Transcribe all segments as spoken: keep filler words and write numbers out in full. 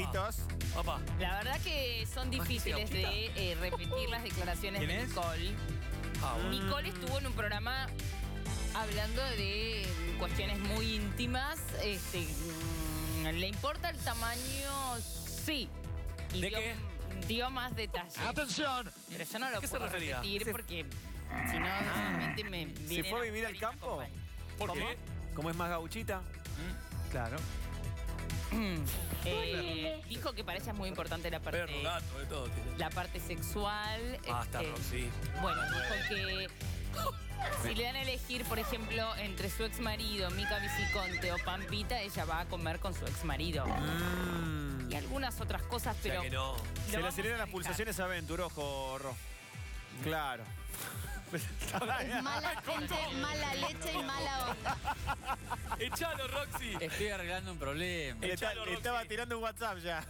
Besitos. Opa. La verdad que son difíciles de eh, repetir las declaraciones de es? Nicole. Ah, bueno. Nicole estuvo en un programa hablando de cuestiones muy íntimas. Este, ¿le importa el tamaño? Sí. Y ¿De dio, qué? dio más detalles. ¡Atención! Pero yo no lo ¿Qué se puedo refería? repetir Se- porque si no, realmente me vienen fue a vivir al y me campo? acompañan. ¿Por ¿Cómo? qué? ¿Cómo es más gauchita? Claro. Eh, dijo que para ella es muy importante la parte, Perro, gato, de todo tiene. la parte sexual. Basta, este, Roxy. Bueno, dijo que si le dan a elegir, por ejemplo, entre su ex marido, Mica Viciconte o Pampita, ella va a comer con su ex marido. Mm. Y algunas otras cosas, O sea pero que no. lo Se le vamos aceleran a las dejar. pulsaciones a Ventur, ojo, Ro. Claro. Es mala gente, mala leche y mala onda. ¡Echalo, Roxy! Estoy arreglando un problema. Le, Echalo, le estaba Roxy. tirando un WhatsApp ya.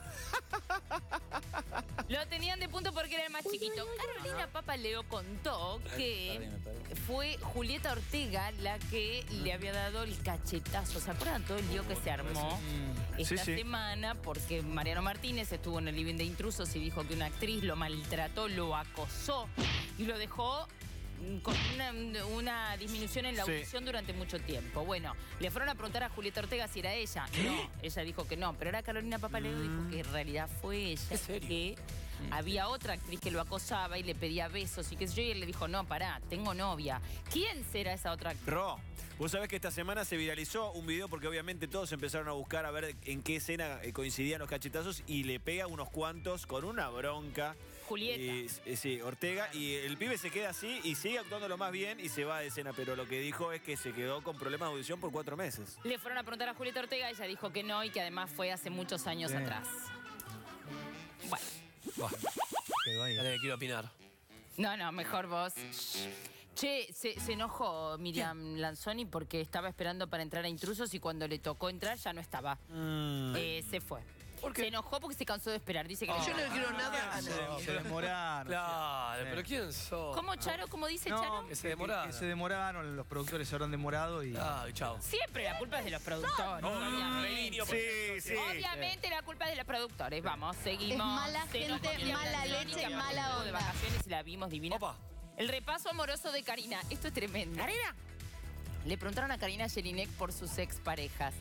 Lo tenían de punto porque era el más chiquito. Carolina Papaleo contó que fue Julieta Ortega la que le había dado el cachetazo. ¿Se acuerdan todo el lío que se armó esta Sí, sí. semana? Porque Mariano Martínez estuvo en el living de intrusos y dijo que una actriz lo maltrató, lo acosó y lo dejó con una, una disminución en la Sí. audición durante mucho tiempo. Bueno, le fueron a preguntar a Julieta Ortega si era ella. No, ella dijo que no, pero ahora Carolina Papaleo dijo que en realidad fue ella. ¿En serio? Que había otra actriz que lo acosaba y le pedía besos y qué sé yo, y él le dijo, no, pará, tengo novia. ¿Quién será esa otra actriz? Ro, vos sabés que esta semana se viralizó un video porque obviamente todos empezaron a buscar a ver en qué escena eh, coincidían los cachetazos y le pega unos cuantos con una bronca. Julieta. Y, eh, sí, Ortega. Y el pibe se queda así y sigue actuando lo más bien y se va de escena. Pero lo que dijo es que se quedó con problemas de audición por cuatro meses. Le fueron a preguntar a Julieta Ortega, ella dijo que no y que además fue hace muchos años Bien. atrás. Bueno, Buah, Quedó ahí. dale, quiero opinar. no, no, mejor vos. Che, se, se enojó Miriam Lanzoni porque estaba esperando para entrar a intrusos y cuando le tocó entrar ya no estaba. Mm. Eh, se fue. ¿Por qué? Se enojó porque se cansó de esperar. Dice que Yo no. no quiero nada. Se, se demoraron. Claro, Sí. pero ¿quién sos? ¿Cómo, Charo? ¿Cómo dice No, Charo? Que se demoraron. Que se demoraron, los productores se habrán demorado y... Ah, chao. Siempre la culpa es de los productores. obviamente. Melinio, por Sí, ejemplo, sí. Obviamente la culpa es de los productores. Vamos, seguimos. Es mala Se enojó gente, Miriam mala Lanzoni, leche que y aparte mala estuvo de onda. vacaciones y la vimos divina. Opa. El repaso amoroso de Karina. Esto es tremendo. ¿Karina? Le preguntaron a Karina Jelinek por sus exparejas.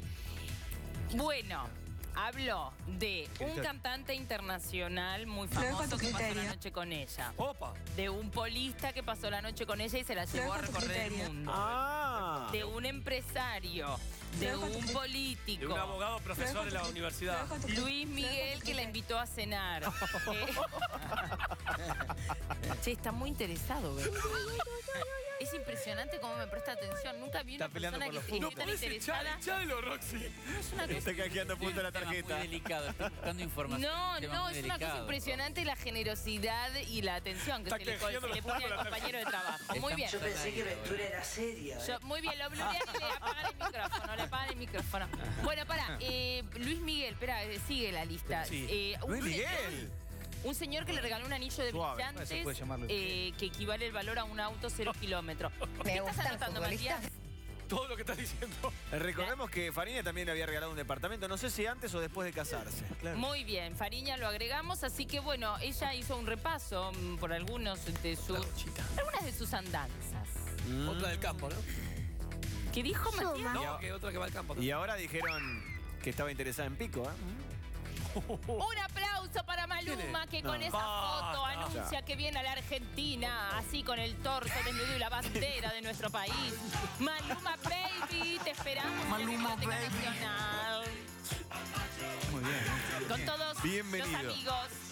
Bueno, habló de un cantante internacional muy famoso que pasó la noche con ella. Opa. De un polista que pasó la noche con ella y se la llevó a recorrer el mundo. Ah. De un empresario, de un político. De un abogado profesor de la universidad. Luis Miguel que la invitó a cenar. Eh, Che, está muy interesado, ¿ves? Es impresionante cómo me presta atención. Nunca vi una Está peleando persona por que los esté No tan podés echar, interesada. echalo, Roxy. Es una cosa- Está canjeando punto la tarjeta. Muy delicado, estoy buscando información. No, un tema no, muy es una cosa delicado. impresionante la generosidad y la atención que Está se le, canjeando se le los pone puntos al a la compañero de trabajo. Muy bien. Yo pensé que Ventura era seria. ¿eh? Yo- muy bien, lo blurean y le apagan el micrófono, le apagan el micrófono. Bueno, pará, eh, Luis Miguel, espera, eh, sigue la lista. Sí. Eh, un Luis señor- Miguel. Un señor que le regaló un anillo de Suave. brillantes Se puede llamar Luis eh, que equivale el valor a un auto cero kilómetros. ¿Qué estás gusta el anotando, futbolista. Matías? Todo lo que estás diciendo. Eh, Recordemos que Farina también le había regalado un departamento. No sé si antes o después de casarse. Muy bien, Fariña lo agregamos, así que bueno, ella hizo un repaso mm, por algunos de sus, Gauchita. algunas de sus andanzas. Otra del campo, ¿no? ¿Qué dijo Matías? No, que otra que va al campo. Y ahora dijeron que estaba interesada en Pico, ¿eh? Un aplauso para Maluma, que con No. esa foto Basta. anuncia que viene a la Argentina, así con el torso desnudo y la bandera de nuestro país. Maluma Baby, te esperamos en la Biblioteca Nacional. Muy bien. Con todos Bienvenido. los amigos